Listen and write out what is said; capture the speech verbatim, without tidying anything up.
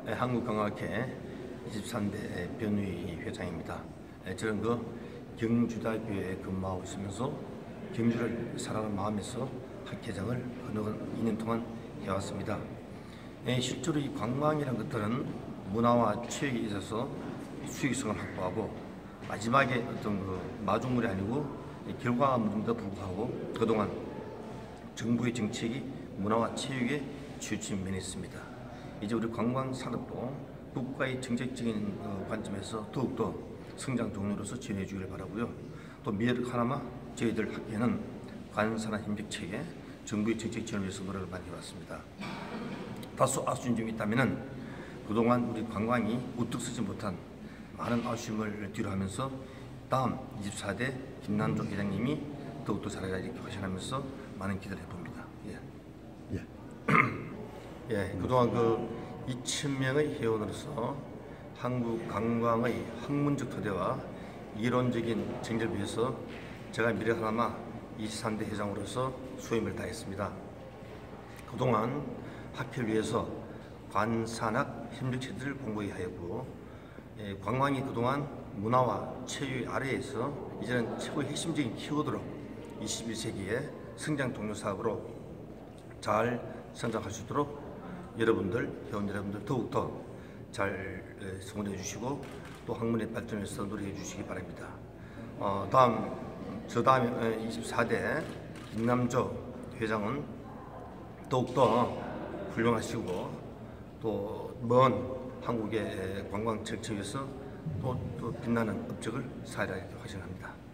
한국관광학회 이십삼 대 변우희 회장입니다. 저는 그 경주대교에 근무하고 있으면서 경주를 사랑하는 마음에서 학회장을 어느 이 년 동안 해왔습니다. 실제로 이 관광이라는 것들은 문화와 체육에 있어서 수익성을 확보하고 마지막에 어떤 그 마중물이 아니고 결과물임에도 불구하고 그동안 정부의 정책이 문화와 체육에 치우친 면이 있습니다. 이제 우리 관광 산업도 국가의 정책적인 관점에서 더욱더 성장 동료로서 지원해 주길 바라고요. 또 미래를 하나마 저희들 학회는 관산업 협력 체계 정부의 정책 지원을 위해서 노력을 많이 해왔습니다. 다소 아쉬운 점이 있다면은 그동안 우리 관광이 우뚝 서지 못한 많은 아쉬움을 뒤로하면서 다음 이십사 대 김남조 회장님이 더욱더 잘하리라 이렇게 확신하면서 많은 기대를 해봅니다. 예. 예. 예, 그동안 그 이천 명의 회원으로서 한국 관광의 학문적 토대와 이론적인 정제를 위해서 제가 미래 하나마 이십삼 대 회장으로서 수임을 다했습니다. 그동안 학회를 위해서 관산학 협력체들을 공고히 하였고, 예, 관광이 그동안 문화와 체육 아래에서 이제는 최고의 핵심적인 키워드로 이십일 세기의 성장 동료 사업으로 잘 성장할 수 있도록 여러분들, 회원 여러분들 더욱더 잘 성원해 주시고 또 학문의 발전을 위해서 노력해 주시기 바랍니다. 어, 다음, 저 다음 이십사 대 김남조 회장은 더욱더 훌륭하시고 또 먼 한국의 관광 정책에서 또, 또 빛나는 업적을 사회라 이렇게 확신합니다.